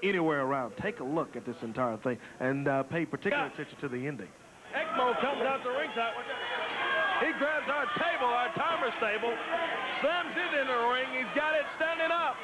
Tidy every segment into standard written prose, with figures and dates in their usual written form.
anywhere around. Take a look at this entire thing and pay particular attention to the ending. Ekmo comes out the ringside. He grabs our table, our timer's table, slams it in the ring. He's got it standing up.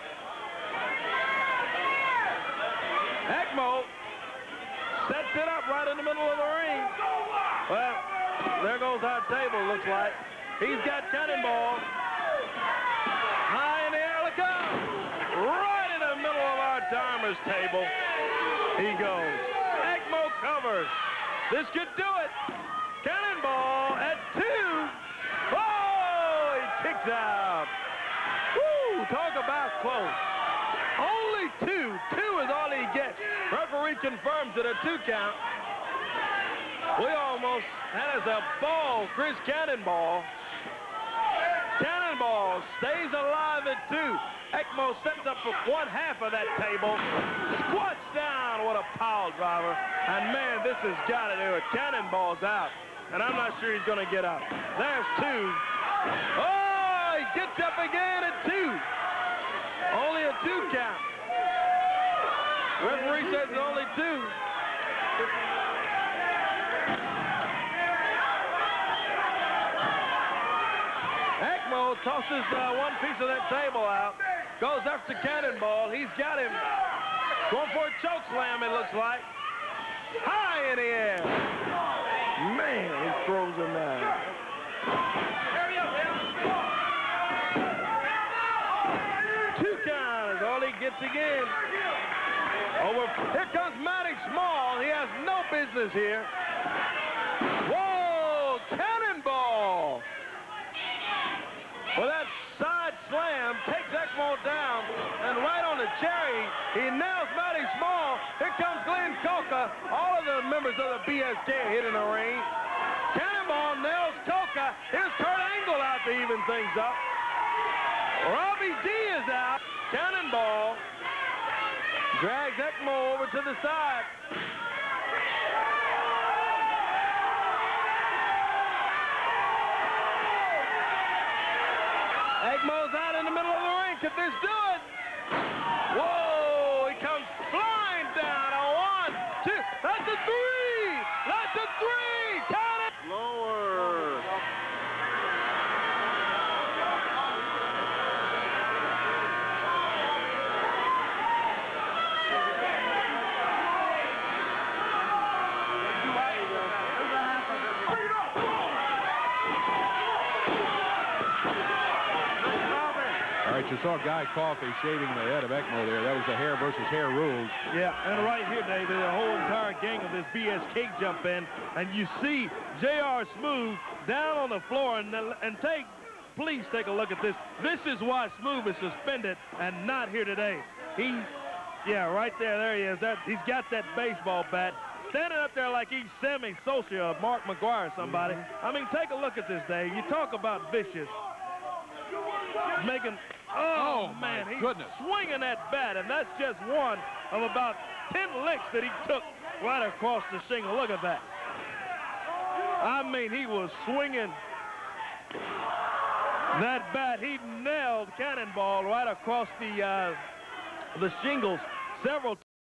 Ekmo sets it up right in the middle of the ring. Well, there goes our table, looks like. He's got Cannonball. High in the air, look out! Right in the middle of our timer's table. He goes. Ekmo covers. This could do it. Cannonball at 2. Oh, he kicks out. Woo, talk about close. Only 2. 2 is all he gets. Referee confirms it a 2 count. We almost had us a ball, Chris Cannonball. Cannonball stays alive at 2. Ekmo sets up for 1/2 of that table. Squats down. What a pile driver. And, man, this has got to do it. Cannonball's out. And I'm not sure he's going to get up. There's 2. Oh, he gets up again at 2. Only a 2 count. Referee says it's only 2. Ekmo tosses one piece of that table out. Goes up to Cannonball. He's got him. Going for a choke slam, it looks like. High in the air. Man, he throws him down. 2 count is all he gets again. Over. Here comes Matty Small. He has no business here. Whoa, Cannonball. Well, that side slam takes Ekmo down, and right on the cherry, he nails Matty Small. Here comes Glenn Coca. All of the members of the BSK hit in the ring. Cannonball nails Coca. Here's Kurt Angle out to even things up. Robbie D is out. Cannonball drags Ekmo over to the side. Ekmo's out in the middle of the ring. Could this do it? Whoa, he comes flying down. A 1, 2. That's a 3. That's a 3. Count it. Lower. You saw Guy Coffey shaving the head of Ekmo there. That was the hair versus hair rules. Yeah, and right here, David, the whole entire gang of this BSK jump in, and you see J.R. Smooth down on the floor, and please take a look at this. This is why Smooth is suspended and not here today. Yeah, right there he is. He's got that baseball bat. Standing up there like he's Sammy Sosa or Mark McGuire or somebody. I mean, take a look at this, Dave. You talk about vicious. Making... Oh, man, he's swinging that bat, and that's just one of about 10 licks that he took right across the shingle. Look at that. I mean, he was swinging that bat. He nailed Cannonball right across the shingles several times.